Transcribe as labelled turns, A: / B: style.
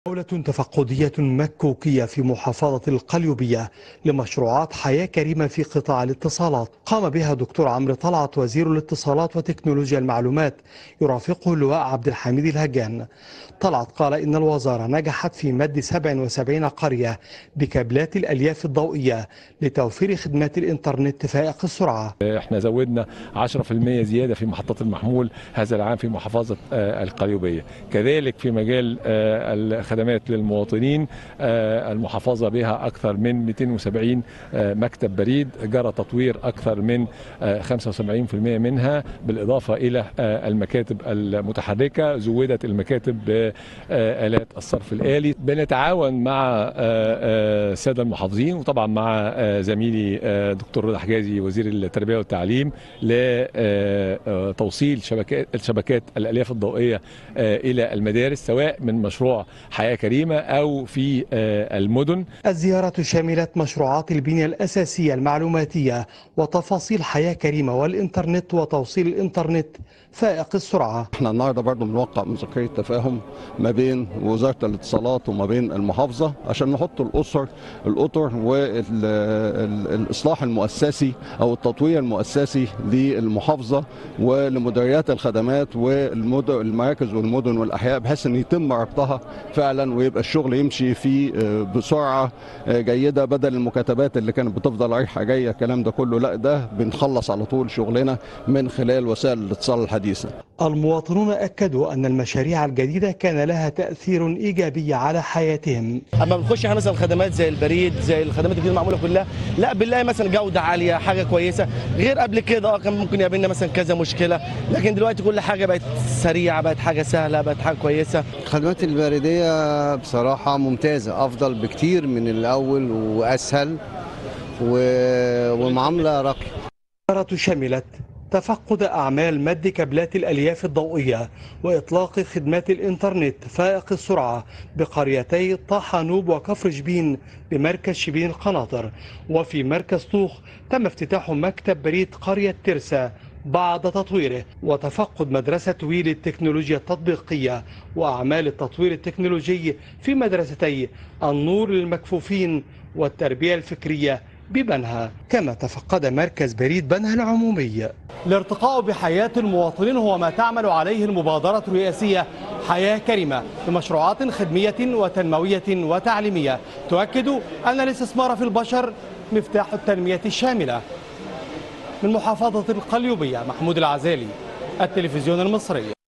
A: جولة تفقدية مكوكية في محافظة القليوبية لمشروعات حياة كريمة في قطاع الاتصالات قام بها دكتور عمرو طلعت وزير الاتصالات وتكنولوجيا المعلومات يرافقه اللواء عبد الحميد الهجان. طلعت قال إن الوزارة نجحت في مد 77 قرية بكابلات الألياف الضوئية لتوفير خدمات الإنترنت فائق السرعة.
B: احنا زودنا 10% زيادة في محطات المحمول هذا العام في محافظة القليوبية. كذلك في مجال الخدمات للمواطنين المحافظة بها أكثر من 270 مكتب بريد جرى تطوير أكثر من 75% منها، بالإضافة إلى المكاتب المتحركة زودت المكاتب بآلات الصرف الآلي. بنتعاون مع السادة المحافظين وطبعا مع زميلي دكتور رضا حجازي وزير التربية والتعليم لتوصيل شبكات الألياف الضوئية إلى المدارس، سواء من مشروع حياة كريمة أو في المدن.
A: الزيارة شملت مشروعات البنية الأساسية المعلوماتية وتفاصيل حياة كريمة والإنترنت وتوصيل الإنترنت فائق السرعة.
C: احنا النهارده برضو بنوقع مذكرة تفاهم ما بين وزارة الاتصالات وما بين المحافظة عشان نحط الأطر والإصلاح المؤسسي أو التطوير المؤسسي للمحافظة ولمديريات الخدمات والمراكز والمدن والأحياء، بحيث أن يتم ربطها فعلا ويبقى الشغل يمشي فيه بسرعة جيدة، بدل المكاتبات اللي كانت بتفضل رايحة جاية الكلام ده كله. لا، ده بنخلص على طول شغلنا من خلال وسائل الاتصال الحديثة.
A: المواطنون أكدوا أن المشاريع الجديدة كان لها تأثير إيجابي على حياتهم.
D: اما بنخش على مثلا خدمات زي البريد، زي الخدمات الجديده المعموله كلها، لا بنلاقي مثلا جوده عاليه، حاجه كويسه، غير قبل كده كان ممكن يقابلنا مثلا كذا مشكله، لكن دلوقتي كل حاجه بقت سريعه، بقت حاجه سهله، بقت حاجه كويسه.
E: الخدمات البريديه بصراحه ممتازه، افضل بكتير من الاول واسهل ومعامله راقيه.
A: الزيارة شملت تفقد أعمال مد كابلات الألياف الضوئية وإطلاق خدمات الإنترنت فائق السرعة بقريتي طحنوب وكفر شبين بمركز شبين القناطر. وفي مركز طوخ تم افتتاح مكتب بريد قرية ترسا بعد تطويره، وتفقد مدرسة ويل التكنولوجيا التطبيقية وأعمال التطوير التكنولوجي في مدرستي النور للمكفوفين والتربية الفكرية ببنها، كما تفقد مركز بريد بنها العمومي. الارتقاء بحياة المواطنين هو ما تعمل عليه المبادرة الرئاسية حياة كريمة بمشروعات خدمية وتنموية وتعليمية تؤكد أن الاستثمار في البشر مفتاح التنمية الشاملة. من محافظة القليوبية، محمود العزالي، التلفزيون المصري.